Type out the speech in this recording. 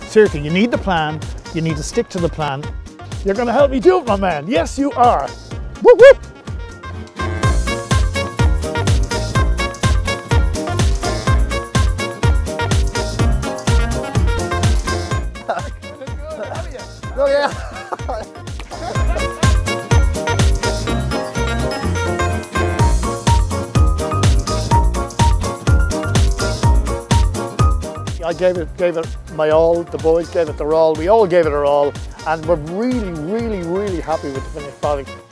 Seriously, you need the plan, you need to stick to the plan. You're going to help me do it, my man. Yes, you are. Whoop, whoop. Oh yeah. I gave it my all, the boys gave it their all, we all gave it our all, and we're really, really, really happy with the finished product.